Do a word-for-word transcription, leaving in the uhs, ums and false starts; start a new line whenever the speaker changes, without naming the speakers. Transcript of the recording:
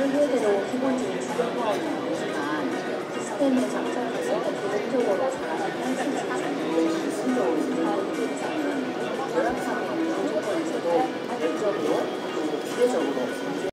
설계대로 기본적인 주변 파악이 되지만 시스템의 장착에서 계속적으로 잘하는 현실 기준으로 기본적으로 이사의 대상은 열악함의 조건에서도 결정으로 또 기계적으로